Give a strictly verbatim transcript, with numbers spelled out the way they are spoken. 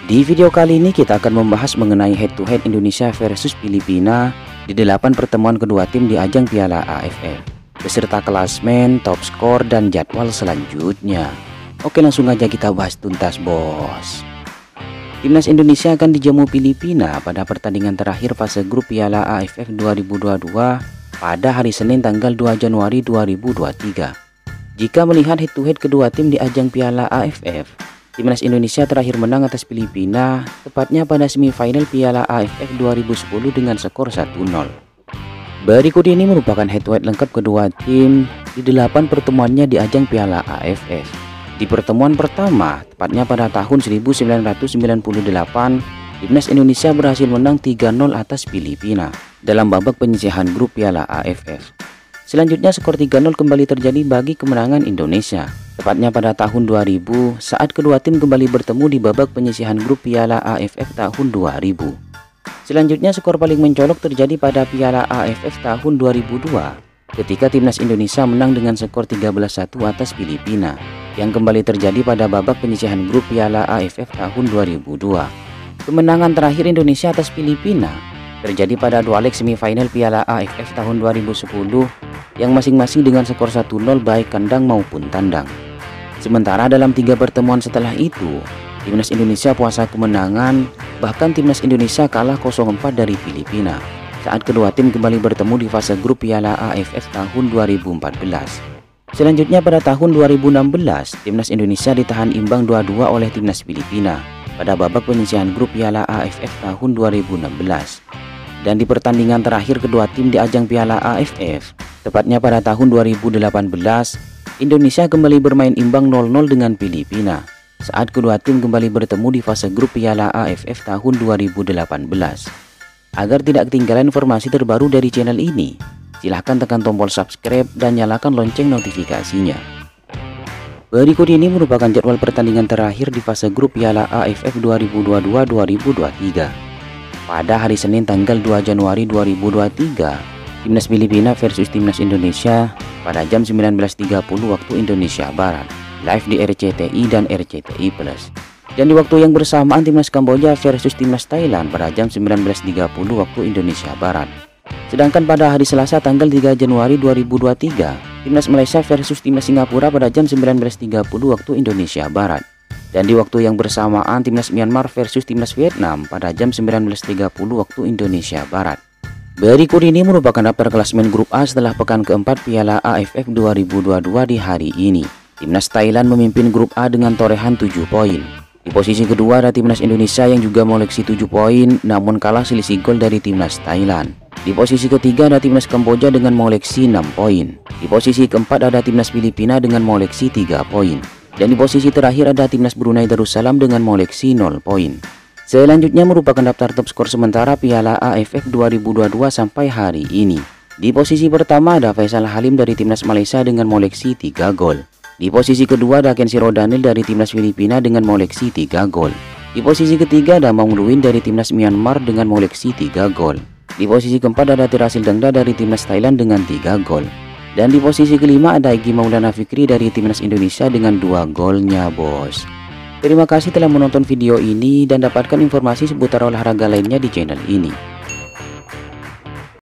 Di video kali ini kita akan membahas mengenai head to head Indonesia versus Filipina di delapan pertemuan kedua tim di ajang Piala A F F, beserta klasmen, top skor, dan jadwal selanjutnya. Oke, langsung aja kita bahas tuntas, bos. Timnas Indonesia akan dijamu Filipina pada pertandingan terakhir fase grup Piala A F F dua ribu dua puluh dua pada hari Senin tanggal dua Januari dua ribu dua puluh tiga. Jika melihat head to head kedua tim di ajang Piala A F F, Timnas Indonesia terakhir menang atas Filipina, tepatnya pada semifinal Piala A F F dua ribu sepuluh dengan skor satu nol. Berikut ini merupakan head to head lengkap kedua tim di delapan pertemuannya di ajang Piala A F F. Di pertemuan pertama, tepatnya pada tahun seribu sembilan ratus sembilan puluh delapan, Timnas Indonesia berhasil menang tiga nol atas Filipina dalam babak penyisihan grup Piala A F F. Selanjutnya skor tiga nol kembali terjadi bagi kemenangan Indonesia, tepatnya pada tahun dua ribu saat kedua tim kembali bertemu di babak penyisihan grup Piala A F F tahun dua ribu. Selanjutnya skor paling mencolok terjadi pada Piala A F F tahun dua ribu dua ketika Timnas Indonesia menang dengan skor tiga belas satu atas Filipina, yang kembali terjadi pada babak penyisihan grup Piala A F F tahun dua ribu dua. Kemenangan terakhir Indonesia atas Filipina terjadi pada dua leg semifinal Piala A F F tahun dua ribu sepuluh yang masing-masing dengan skor satu nol baik kandang maupun tandang. Sementara dalam tiga pertemuan setelah itu, Timnas Indonesia puasa kemenangan, bahkan Timnas Indonesia kalah nol empat dari Filipina saat kedua tim kembali bertemu di fase grup Piala A F F tahun dua ribu empat belas. Selanjutnya pada tahun dua ribu enam belas, Timnas Indonesia ditahan imbang dua dua oleh Timnas Filipina pada babak penyisihan grup Piala A F F tahun dua ribu enam belas. Dan di pertandingan terakhir kedua tim di ajang Piala A F F, tepatnya pada tahun dua ribu delapan belas, Indonesia kembali bermain imbang nol nol dengan Filipina saat kedua tim kembali bertemu di fase grup Piala A F F tahun dua ribu delapan belas. Agar tidak ketinggalan informasi terbaru dari channel ini, silahkan tekan tombol subscribe dan nyalakan lonceng notifikasinya. Berikut ini merupakan jadwal pertandingan terakhir di fase grup Piala A F F dua ribu dua puluh dua dua ribu dua puluh tiga. Pada hari Senin tanggal dua Januari dua ribu dua puluh tiga, Timnas Filipina versus Timnas Indonesia pada jam sembilan belas tiga puluh waktu Indonesia Barat, live di R C T I dan R C T I Plus. Dan di waktu yang bersamaan Timnas Kamboja versus Timnas Thailand pada jam sembilan belas tiga puluh waktu Indonesia Barat. Sedangkan pada hari Selasa tanggal tiga Januari dua ribu dua puluh tiga, Timnas Malaysia versus Timnas Singapura pada jam sembilan belas tiga puluh waktu Indonesia Barat. Dan di waktu yang bersamaan Timnas Myanmar versus Timnas Vietnam pada jam sembilan belas tiga puluh waktu Indonesia Barat. Berikut ini merupakan daftar klasmen grup A setelah pekan keempat Piala A F F dua ribu dua puluh dua di hari ini. Timnas Thailand memimpin grup A dengan torehan tujuh poin. Di posisi kedua ada Timnas Indonesia yang juga mengoleksi tujuh poin namun kalah selisih gol dari Timnas Thailand. Di posisi ketiga ada Timnas Kamboja dengan mengoleksi enam poin. Di posisi keempat ada Timnas Filipina dengan mengoleksi tiga poin. Dan di posisi terakhir ada Timnas Brunei Darussalam dengan mengoleksi nol poin. Selanjutnya merupakan daftar top skor sementara Piala A F F dua ribu dua puluh dua sampai hari ini. Di posisi pertama ada Faisal Halim dari Timnas Malaysia dengan mengoleksi tiga gol. Di posisi kedua ada Kenshiro Daniel dari Timnas Filipina dengan mengoleksi tiga gol. Di posisi ketiga ada Maung Luin dari Timnas Myanmar dengan mengoleksi tiga gol. Di posisi keempat ada Tirasil Dangda dari Timnas Thailand dengan tiga gol. Dan di posisi kelima ada Egy Maulana Fikri dari Timnas Indonesia dengan dua golnya, bos. Terima kasih telah menonton video ini dan dapatkan informasi seputar olahraga lainnya di channel ini.